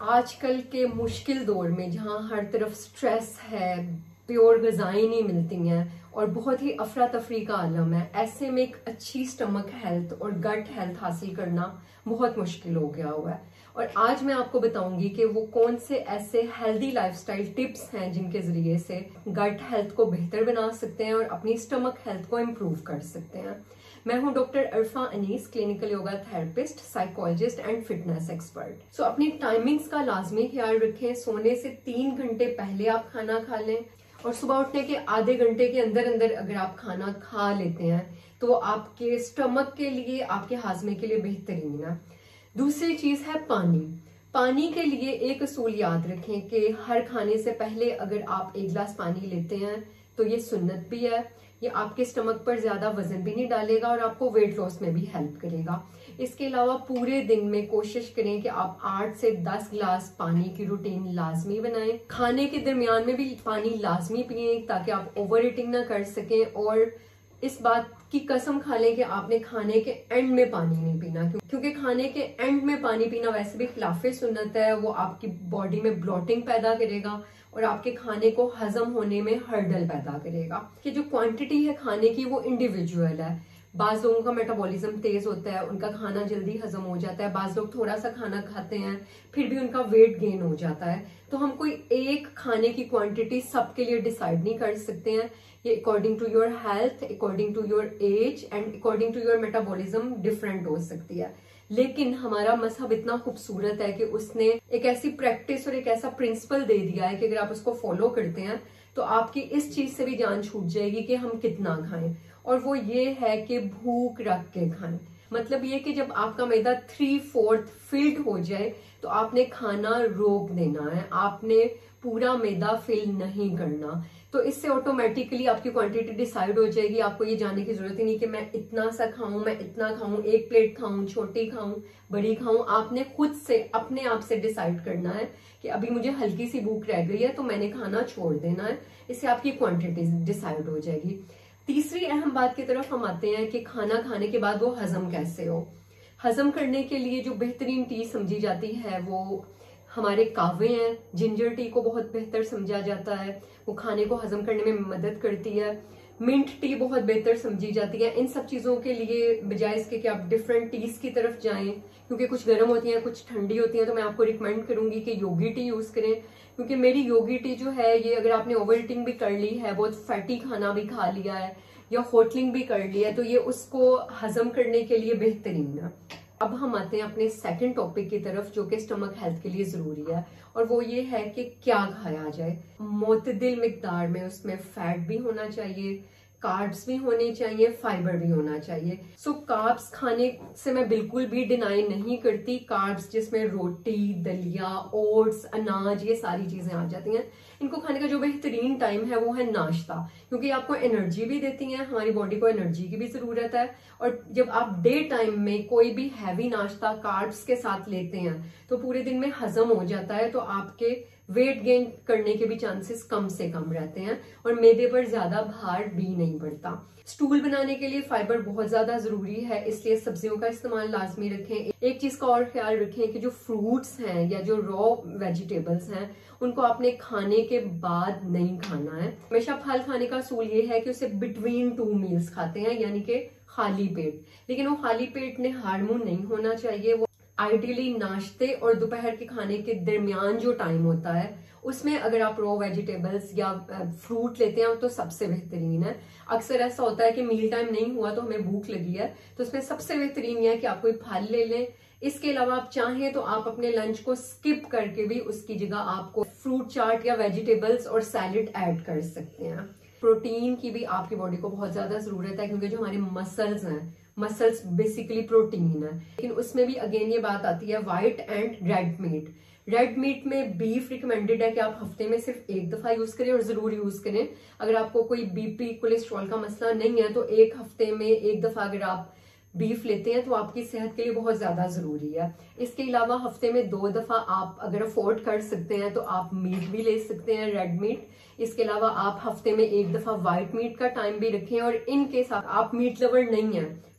आजकल के मुश्किल दौर में जहाँ हर तरफ स्ट्रेस है, प्योर ग़िज़ाएं नहीं मिलती हैं और बहुत ही अफरा तफरी का आलम है, ऐसे में एक अच्छी स्टमक हेल्थ और गट हेल्थ हासिल करना बहुत मुश्किल हो गया हुआ है। और आज मैं आपको बताऊंगी कि वो कौन से ऐसे हेल्दी लाइफस्टाइल टिप्स हैं जिनके जरिए से गट हेल्थ को बेहतर बना सकते हैं और अपनी स्टमक हेल्थ को इम्प्रूव कर सकते हैं। मैं हूं doctor Arfa Anees, clinical yoga therapist, psychologist and fitness expert. So अपनी टाइमिंग्स का लाजमी ख्याल रखें। सोने से 3 घंटे पहले आप खाना खा लें और सुबह उठने के आधे घंटे के अंदर अंदर अगर आप खाना खा लेते हैं तो आपके स्टमक के लिए, आपके हाजमे के लिए बेहतरीन है। दूसरी चीज है पानी। पानी के लिए एक असूल याद रखें कि हर खाने से पहले अगर आप 1 गिलास पानी लेते हैं तो ये सुन्नत भी है, ये आपके स्टमक पर ज्यादा वजन भी नहीं डालेगा और आपको वेट लॉस में भी हेल्प करेगा। इसके अलावा पूरे दिन में कोशिश करें कि आप 8 से 10 गिलास पानी की रूटीन लाजमी बनाएं। खाने के दरमियान में भी पानी लाजमी पिए ताकि आप ओवर ईटिंग ना कर सकें, और इस बात की कसम खा लें कि आपने खाने के एंड में पानी नहीं पीना, क्योंकि खाने के एंड में पानी पीना वैसे भी खिलाफे सुन्नत है। वो आपकी बॉडी में ब्लोटिंग पैदा करेगा और आपके खाने को हजम होने में हर्डल पैदा करेगा। कि जो क्वांटिटी है खाने की वो इंडिविजुअल है। बाज लोगों का मेटाबॉलिज्म तेज होता है, उनका खाना जल्दी हजम हो जाता है। बाज लोग थोड़ा सा खाना खाते हैं फिर भी उनका वेट गेन हो जाता है। तो हम कोई एक खाने की क्वांटिटी सबके लिए डिसाइड नहीं कर सकते हैं। ये according to your health, according to your age and according to your metabolism different हो सकती है। लेकिन हमारा मजहब इतना खूबसूरत है कि उसने एक ऐसी प्रैक्टिस और एक ऐसा प्रिंसिपल दे दिया है कि अगर आप उसको फॉलो करते हैं तो आपकी इस चीज से भी जान छूट जाएगी कि हम कितना खाएं। और वो ये है कि भूख रख के खाएं। मतलब ये कि जब आपका मैदा 3/4 फिल्ड हो जाए तो आपने खाना रोक देना है, आपने पूरा मैदा फिल नहीं करना। तो इससे ऑटोमेटिकली आपकी क्वांटिटी डिसाइड हो जाएगी। आपको ये जानने की जरूरत ही नहीं कि मैं इतना सा खाऊं, मैं इतना खाऊं, 1 प्लेट खाऊं, छोटी खाऊं, बड़ी खाऊं। आपने खुद से अपने आप से डिसाइड करना है कि अभी मुझे हल्की सी भूख रह गई है तो मैंने खाना छोड़ देना है। इससे आपकी क्वांटिटी डिसाइड हो जाएगी। तीसरी अहम बात की तरफ हम आते हैं कि खाना खाने के बाद वो हजम कैसे हो। हजम करने के लिए जो बेहतरीन टी समझी जाती है वो हमारे कावे हैं। जिंजर टी को बहुत बेहतर समझा जाता है, वो खाने को हजम करने में मदद करती है। मिंट टी बहुत बेहतर समझी जाती है। इन सब चीजों के लिए बजाय इसके कि आप डिफरेंट टीज की तरफ जाएं, क्योंकि कुछ गर्म होती हैं कुछ ठंडी होती हैं, तो मैं आपको रिकमेंड करूंगी कि योगी टी यूज करें। क्योंकि मेरी योगी टी जो है ये अगर आपने ओवर ईटिंग भी कर ली है, बहुत फैटी खाना भी खा लिया है या होटलिंग भी कर लिया है, तो ये उसको हजम करने के लिए बेहतरीन है। अब हम आते हैं अपने सेकंड टॉपिक की तरफ जो कि स्टमक हेल्थ के लिए जरूरी है, और वो ये है कि क्या खाया जाए। मुतदिल मिकदार में उसमें फैट भी होना चाहिए, कार्ब्स भी होने चाहिए, फाइबर भी होना चाहिए। सो कार्ब्स खाने से मैं बिल्कुल भी डिनाई नहीं करती। कार्ब्स जिसमें रोटी, दलिया, ओट्स, अनाज, ये सारी चीजें आ जाती हैं। इनको खाने का जो बेहतरीन टाइम है वो है नाश्ता, क्योंकि आपको एनर्जी भी देती हैं। हमारी बॉडी को एनर्जी की भी जरूरत है। और जब आप डे टाइम में कोई भी हैवी नाश्ता कार्ब्स के साथ लेते हैं तो पूरे दिन में हजम हो जाता है, तो आपके वेट गेन करने के भी चांसेस कम से कम रहते हैं और मैदे पर ज्यादा भार भी नहीं पड़ता। स्टूल बनाने के लिए फाइबर बहुत ज्यादा जरूरी है, इसलिए सब्जियों का इस्तेमाल लाजमी रखें। एक चीज का और ख्याल रखें कि जो फ्रूट्स हैं या जो रॉ वेजिटेबल्स हैं उनको आपने खाने के बाद नहीं खाना है। हमेशा फल खाने का असूल ये है कि उसे बिटवीन 2 मील्स खाते हैं, यानी कि खाली पेट। लेकिन वो खाली पेट ने हार्मोन नहीं होना चाहिए। वो आइडियली नाश्ते और दोपहर के खाने के दरमियान जो टाइम होता है उसमें अगर आप रॉ वेजिटेबल्स या फ्रूट लेते हैं तो सबसे बेहतरीन है। अक्सर ऐसा होता है कि मील टाइम नहीं हुआ तो हमें भूख लगी है, तो उसमें सबसे बेहतरीन है कि आप कोई फल ले लें। इसके अलावा आप चाहें तो आप अपने लंच को स्किप करके भी उसकी जगह आपको फ्रूट चाट या वेजिटेबल्स और सैलेड ऐड कर सकते हैं। प्रोटीन की भी आपकी बॉडी को बहुत ज्यादा जरूरत है, क्योंकि जो हमारे मसल्स हैं, मसल्स बेसिकली प्रोटीन है। लेकिन उसमें भी अगेन ये बात आती है white and red meat. Red meat में बीफ रिकमेंडेड है कि आप हफ्ते में सिर्फ 1 दफा यूज करें और जरूर यूज करें। अगर आपको कोई बीपी कोलेस्ट्रॉल का मसला नहीं है तो 1 हफ्ते में 1 दफा अगर आप बीफ लेते हैं तो आपकी सेहत के लिए बहुत ज्यादा जरूरी है। इसके अलावा हफ्ते में 2 दफा आप अगर अफोर्ड कर सकते हैं तो आप मीट भी ले सकते हैं, रेड मीट। इसके अलावा आप हफ्ते में 1 दफा व्हाइट मीट का टाइम भी रखें। और इनके साथ आप मीट लवर नहीं है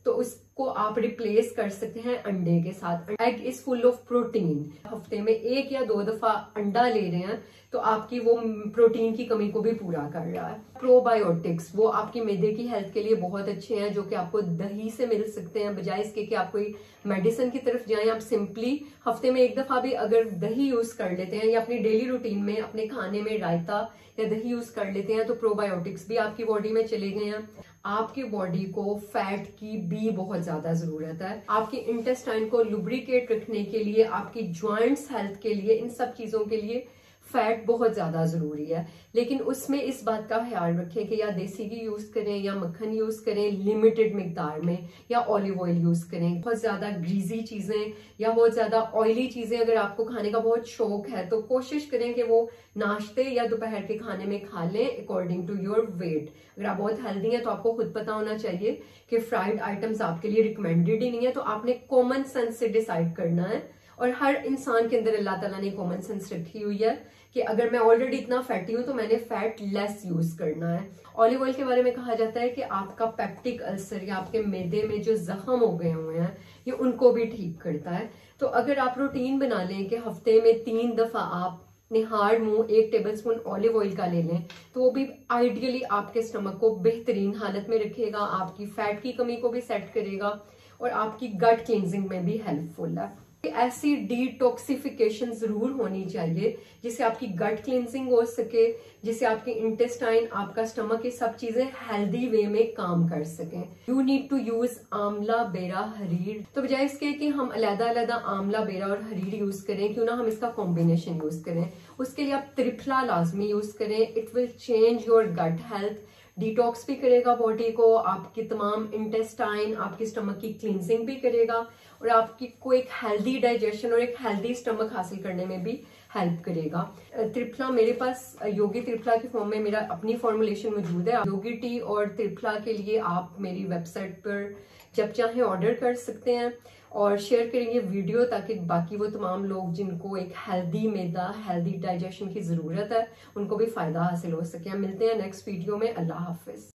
तो उसको आप रिप्लेस कर सकते हैं अंडे के साथ। Egg is full of protein. हफ्ते में 1 या 2 दफा अंडा ले रहे हैं तो आपकी वो प्रोटीन की कमी को भी पूरा कर रहा है। प्रोबायोटिक्स वो आपकी मैदे की हेल्थ के लिए बहुत अच्छे हैं, जो कि आपको दही से मिल सकते हैं। बजाय इसके कि आप कोई मेडिसिन की तरफ जाएं, आप सिंपली हफ्ते में 1 दफा भी अगर दही यूज कर लेते हैं या अपनी डेली रूटीन में अपने खाने में रायता या दही यूज कर लेते हैं, तो प्रोबायोटिक्स भी आपकी बॉडी में चले गए हैं। आपकी बॉडी को फैट की भी बहुत ज्यादा जरूरत है। आपकी इंटेस्टाइन को लुब्रिकेट रखने के लिए, आपकी ज्वाइंट्स हेल्थ के लिए, इन सब चीजों के लिए फैट बहुत ज्यादा जरूरी है। लेकिन उसमें इस बात का ख्याल रखें कि या देसी घी यूज करें या मक्खन यूज करें लिमिटेड मिकदार में, या ऑलिव ऑयल यूज करें। बहुत ज्यादा ग्रीजी चीजें या बहुत ज्यादा ऑयली चीजें अगर आपको खाने का बहुत शौक है तो कोशिश करें कि वो नाश्ते या दोपहर के खाने में खा लें अकॉर्डिंग टू योर वेट। अगर आप बहुत हेल्दी हैं तो आपको खुद पता होना चाहिए कि फ्राइड आइटम्स आपके लिए रिकमेंडेड ही नहीं है। तो आपने कॉमन सेंस से डिसाइड करना है, और हर इंसान के अंदर अल्लाह ताला ने कॉमन सेंस रखी हुई है कि अगर मैं ऑलरेडी इतना फैटी हूं तो मैंने फैट लेस यूज करना है। ऑलिव ऑयल के बारे में कहा जाता है कि आपका पेप्टिक अल्सर या आपके मैदे में जो जख्म हो गए हुए हैं ये उनको भी ठीक करता है। तो अगर आप रूटीन बना लें कि हफ्ते में 3 दफा आप निहार मुंह 1 टेबलस्पून ऑलिव ऑयल का ले लें, तो वो भी आइडियली आपके स्टमक को बेहतरीन हालत में रखेगा, आपकी फैट की कमी को भी सेट करेगा और आपकी गट क्लींजिंग में भी हेल्पफुल है। ऐसी डिटॉक्सिफिकेशन जरूर होनी चाहिए जिससे आपकी गट क्लींजिंग हो सके, जिससे आपकी इंटेस्टाइन, आपका स्टमक, ये सब चीजें हेल्दी वे में काम कर सकें। यू नीड टू यूज आंवला, बेरा, हरीर। तो बजाय इसके कि हम अलग-अलग आंवला, बेरा और हरीर यूज करें, क्यों ना हम इसका कॉम्बिनेशन यूज करें। उसके लिए आप त्रिफला लाजमी यूज करें। It will change your gut health, detox भी करेगा बॉडी को, आपकी तमाम इंटेस्टाइन, आपकी स्टमक की क्लींजिंग भी करेगा और आपकी को एक हेल्दी डाइजेशन और एक हेल्दी स्टमक हासिल करने में भी हेल्प करेगा। त्रिफला मेरे पास योगी त्रिफला की फॉर्म में मेरा अपनी फॉर्मुलेशन मौजूद है। योगी टी और त्रिफला के लिए आप मेरी वेबसाइट पर जब चाहे ऑर्डर कर सकते हैं और शेयर करेंगे वीडियो, ताकि बाकी वो तमाम लोग जिनको एक हेल्दी मैदा, हेल्दी डाइजेशन की जरूरत है, उनको भी फायदा हासिल हो सके। हम मिलते हैं नेक्स्ट वीडियो में। अल्लाह हाफिज।